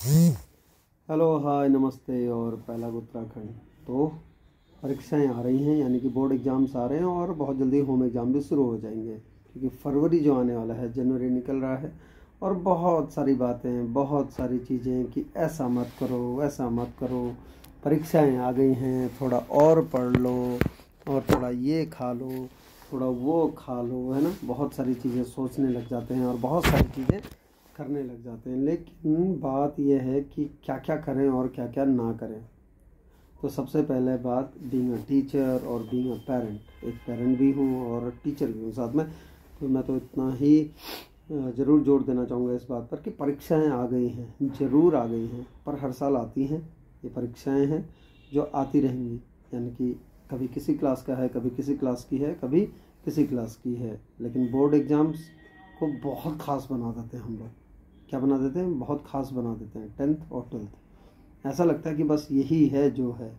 Hello, हाय, नमस्ते और पहला उत्तराखंड। तो परीक्षाएं आ रही हैं, यानी कि बोर्ड एग्ज़ाम्स आ रहे हैं और बहुत जल्दी होम एग्ज़ाम भी शुरू हो जाएंगे, क्योंकि फरवरी जो आने वाला है, जनवरी निकल रहा है। और बहुत सारी बातें, बहुत सारी चीज़ें कि ऐसा मत करो, वैसा मत करो, परीक्षाएं आ गई हैं, थोड़ा और पढ़ लो और थोड़ा ये खा लो, थोड़ा वो खा लो, है ना। बहुत सारी चीज़ें सोचने लग जाते हैं और बहुत सारी चीज़ें करने लग जाते हैं। लेकिन बात यह है कि क्या क्या करें और क्या क्या ना करें। तो सबसे पहले बात, बीइंग अ टीचर और बीइंग अ पेरेंट, एक पेरेंट भी हूँ और टीचर भी हूँ साथ में। तो मैं तो इतना ही ज़रूर जोर देना चाहूँगा इस बात पर कि परीक्षाएं आ गई हैं, ज़रूर आ गई हैं, पर हर साल आती हैं। ये परीक्षाएं हैं जो आती रहेंगी, यानी कि कभी किसी क्लास का है, कभी किसी क्लास की है, कभी किसी क्लास की है। लेकिन बोर्ड एग्ज़ाम्स को बहुत ख़ास बना देते हैं हम लोग। क्या बना देते हैं? बहुत ख़ास बना देते हैं। 10th और 12th ऐसा लगता है कि बस यही है जो है,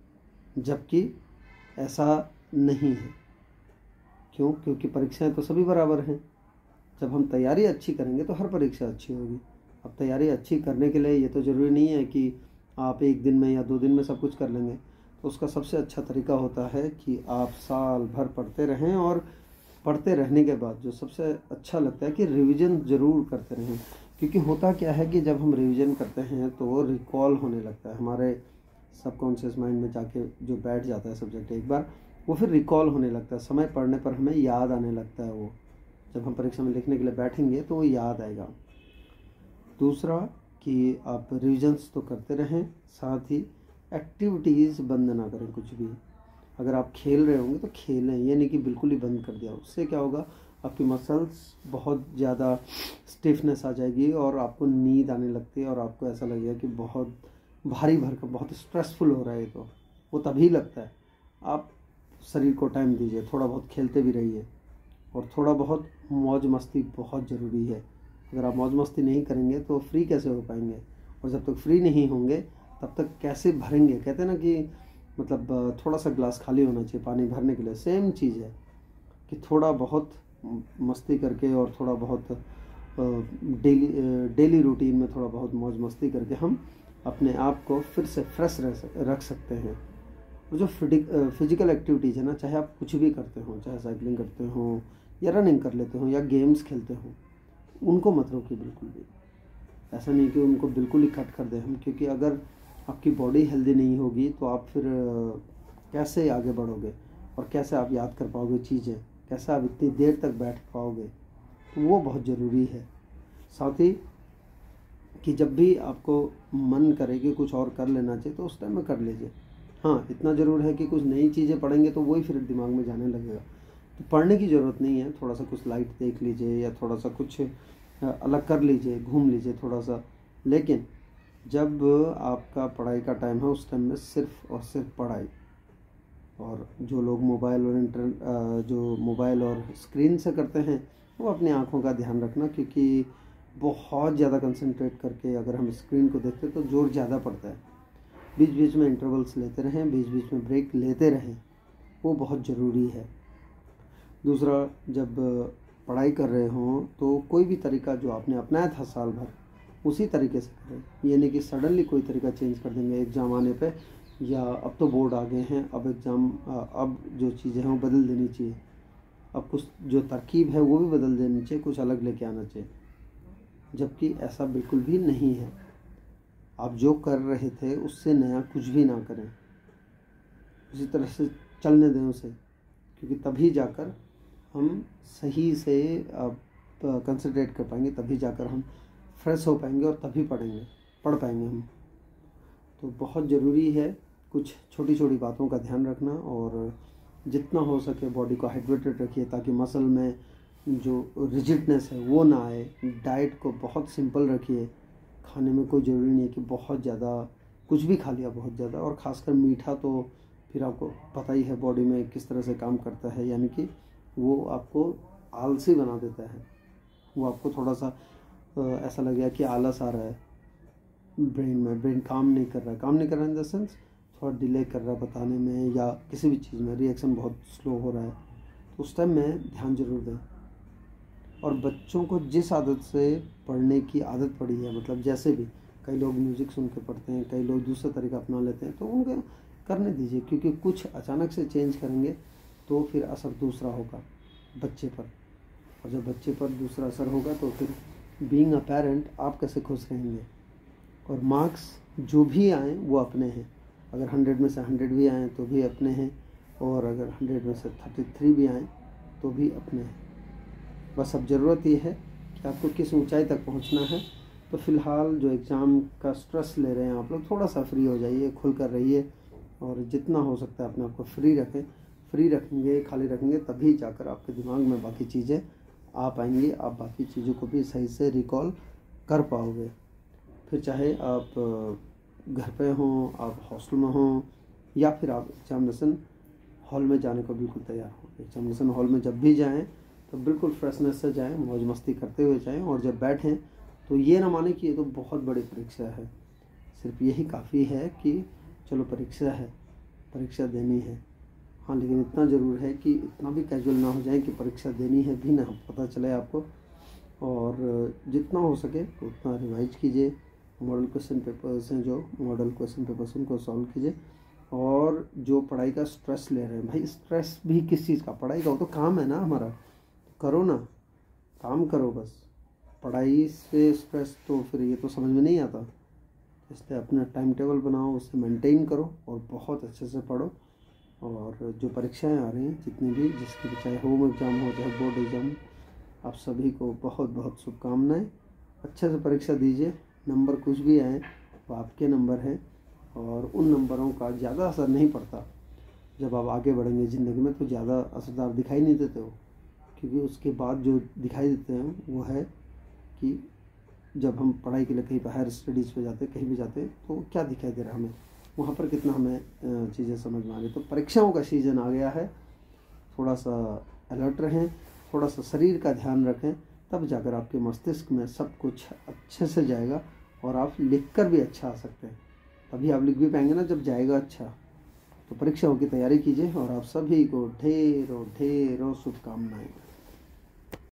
जबकि ऐसा नहीं है। क्यों? क्योंकि परीक्षाएं तो सभी बराबर हैं। जब हम तैयारी अच्छी करेंगे तो हर परीक्षा अच्छी होगी। अब तैयारी अच्छी करने के लिए ये तो ज़रूरी नहीं है कि आप एक दिन में या 2 दिन में सब कुछ कर लेंगे। तो उसका सबसे अच्छा तरीका होता है कि आप साल भर पढ़ते रहें, और पढ़ते रहने के बाद जो सबसे अच्छा लगता है कि रिवीजन ज़रूर करते रहें। क्योंकि होता क्या है कि जब हम रिवीजन करते हैं तो वो रिकॉल होने लगता है हमारे सबकॉन्शियस माइंड में, जाके जो बैठ जाता है सब्जेक्ट एक बार, वो फिर रिकॉल होने लगता है। समय पढ़ने पर हमें याद आने लगता है। वो जब हम परीक्षा में लिखने के लिए बैठेंगे तो वो याद आएगा। दूसरा कि आप रिविजन्स तो करते रहें, साथ ही एक्टिविटीज़ बंद ना करें कुछ भी। अगर आप खेल रहे होंगे तो खेलें, ये नहीं कि बिल्कुल ही बंद कर दिया। उससे क्या होगा, आपकी मसल्स बहुत ज़्यादा स्टिफनेस आ जाएगी और आपको नींद आने लगती है और आपको ऐसा लगेगा कि बहुत भारी भरकम, बहुत स्ट्रेसफुल हो रहा है। तो वो तभी लगता है। आप शरीर को टाइम दीजिए, थोड़ा बहुत खेलते भी रहिए, और थोड़ा बहुत मौज मस्ती बहुत ज़रूरी है। अगर आप मौज मस्ती नहीं करेंगे तो फ्री कैसे हो पाएंगे, और जब तक फ्री नहीं होंगे तब तक कैसे भरेंगे। कहते हैं ना कि मतलब थोड़ा सा ग्लास खाली होना चाहिए पानी भरने के लिए। सेम चीज़ है कि थोड़ा बहुत मस्ती करके और थोड़ा बहुत डेली रूटीन में थोड़ा बहुत मौज मस्ती करके हम अपने आप को फिर से फ्रेश रख सकते हैं। और जो फिजिकल एक्टिविटीज़ है ना, चाहे आप कुछ भी करते हो, चाहे साइकिलिंग करते हो या रनिंग कर लेते हो या गेम्स खेलते हो, उनको मत रोकिए बिल्कुल भी। ऐसा नहीं कि उनको बिल्कुल ही कट कर दें हम, क्योंकि अगर आपकी बॉडी हेल्दी नहीं होगी तो आप फिर कैसे आगे बढ़ोगे और कैसे आप याद कर पाओगे चीज़ें, कैसे आप इतनी देर तक बैठ पाओगे। तो वो बहुत ज़रूरी है। साथ ही कि जब भी आपको मन करे कि कुछ और कर लेना चाहिए तो उस टाइम में कर लीजिए। हाँ, इतना ज़रूर है कि कुछ नई चीज़ें पढ़ेंगे तो वही फिर दिमाग में जाने लगेगा। तो पढ़ने की ज़रूरत नहीं है, थोड़ा सा कुछ लाइट देख लीजिए या थोड़ा सा कुछ अलग कर लीजिए, घूम लीजिए थोड़ा सा। लेकिन जब आपका पढ़ाई का टाइम है उस टाइम में सिर्फ़ और सिर्फ पढ़ाई। और जो लोग मोबाइल और स्क्रीन से करते हैं, वो अपनी आँखों का ध्यान रखना, क्योंकि बहुत ज़्यादा कंसंट्रेट करके अगर हम स्क्रीन को देखते हैं तो ज़ोर ज़्यादा पड़ता है। बीच बीच में इंटरवल्स लेते रहें, बीच बीच में ब्रेक लेते रहें, वो बहुत ज़रूरी है। दूसरा, जब पढ़ाई कर रहे हों तो कोई भी तरीका जो आपने अपनाया था साल भर, उसी तरीके से करें। ये नहीं कि सडनली कोई तरीका चेंज कर देंगे एग्ज़ाम आने पे, या अब तो बोर्ड आ गए हैं, अब जो चीज़ें हैं वो बदल देनी चाहिए। अब कुछ जो तरकीब है वो भी बदल देनी चाहिए, कुछ अलग लेके आना चाहिए, जबकि ऐसा बिल्कुल भी नहीं है। आप जो कर रहे थे उससे नया कुछ भी ना करें, उसी तरह से चलने दें उसे, क्योंकि तभी जाकर हम सही से कंसंट्रेट कर पाएंगे, तभी जाकर हम फ्रेश हो पाएंगे और तभी पढ़ पाएंगे हम। तो बहुत ज़रूरी है कुछ छोटी छोटी बातों का ध्यान रखना, और जितना हो सके बॉडी को हाइड्रेटेड रखिए ताकि मसल में जो रिजिडनेस है वो ना आए। डाइट को बहुत सिंपल रखिए, खाने में कोई ज़रूरी नहीं है कि बहुत ज़्यादा कुछ भी खा लिया बहुत ज़्यादा, और ख़ासकर मीठा तो फिर आपको पता ही है बॉडी में किस तरह से काम करता है, यानी कि वो आपको आलसी बना देता है। वो आपको थोड़ा सा ऐसा लगेगा कि आलस आ रहा है ब्रेन काम नहीं कर रहा है, इन द सेंस थोड़ा डिले कर रहा है बताने में, या किसी भी चीज़ में रिएक्शन बहुत स्लो हो रहा है। तो उस टाइम में ध्यान जरूर दें। और बच्चों को जिस आदत से पढ़ने की आदत पड़ी है, मतलब जैसे भी कई लोग म्यूज़िक सुन के पढ़ते हैं, कई लोग दूसरा तरीका अपना लेते हैं, तो उनको करने दीजिए, क्योंकि कुछ अचानक से चेंज करेंगे तो फिर असर दूसरा होगा बच्चे पर, और जब बच्चे पर दूसरा असर होगा तो फिर बीइंग अ पेरेंट आप कैसे खुश रहेंगे। और मार्क्स जो भी आएँ वो अपने हैं, अगर 100 में से 100 भी आएँ तो भी अपने हैं, और अगर 100 में से 33 भी आएँ तो भी अपने हैं। बस अब ज़रूरत ये है कि आपको किस ऊंचाई तक पहुंचना है। तो फ़िलहाल जो एग्ज़ाम का स्ट्रेस ले रहे हैं आप लोग, थोड़ा सा फ्री हो जाइए, खुल कर रहिए, और जितना हो सकता है अपने आप को फ्री रखें। फ्री रखेंगे, खाली रखेंगे, तभी जाकर आपके दिमाग में बाकी चीज़ें आ पाएंगी, आप बाकी चीज़ों को भी सही से रिकॉल कर पाओगे। फिर चाहे आप घर पे हों, आप हॉस्टल में हों, या फिर आप एग्जामिनेशन हॉल में जाने को बिल्कुल तैयार हो। एग्जामिनेशन हॉल में जब भी जाएं तो बिल्कुल फ्रेशनेस से जाएं, मौज मस्ती करते हुए जाएं, और जब बैठें तो ये ना माने कि ये तो बहुत बड़ी परीक्षा है। सिर्फ यही काफ़ी है कि चलो परीक्षा है, परीक्षा देनी है। हाँ, लेकिन इतना ज़रूर है कि इतना भी कैजुअल ना हो जाए कि परीक्षा देनी है भी ना पता चले आपको। और जितना हो सके उतना रिवाइज कीजिए, मॉडल क्वेश्चन पेपर्स हैं जो मॉडल क्वेश्चन पेपर्स उनको सॉल्व कीजिए। और जो पढ़ाई का स्ट्रेस ले रहे हैं भाई, स्ट्रेस भी किस चीज़ का, पढ़ाई का, वो तो काम है ना हमारा, करो ना, काम करो बस। पढ़ाई से स्ट्रेस तो फिर ये तो समझ में नहीं आता। इसलिए अपना टाइम टेबल बनाओ, उसे मेंटेन करो और बहुत अच्छे से पढ़ो। और जो परीक्षाएं आ रही हैं जितनी भी, जिसकी भी, चाहे होम एग्ज़ाम हो चाहे बोर्ड एग्ज़ाम, आप सभी को बहुत बहुत शुभकामनाएं। अच्छे से परीक्षा दीजिए, नंबर कुछ भी आए वो आपके नंबर हैं, और उन नंबरों का ज़्यादा असर नहीं पड़ता। जब आप आगे बढ़ेंगे ज़िंदगी में तो ज़्यादा असरदार दिखाई नहीं देते हो, क्योंकि उसके बाद जो दिखाई देते हैं वो है कि जब हम पढ़ाई के लिए कहीं पर हायर स्टडीज़ पे जाते, कहीं भी जाते, तो क्या दिखाई दे रहा है हमें, वहाँ पर कितना हमें चीज़ें समझ में आ रही। तो परीक्षाओं का सीज़न आ गया है, थोड़ा सा अलर्ट रहें, थोड़ा सा शरीर का ध्यान रखें, तब जाकर आपके मस्तिष्क में सब कुछ अच्छे से जाएगा, और आप लिख कर भी अच्छा आ सकते हैं। तभी आप लिख भी पाएंगे ना जब जाएगा अच्छा। तो परीक्षाओं की तैयारी कीजिए, और आप सभी को ढेरों ढेरों शुभकामनाएं।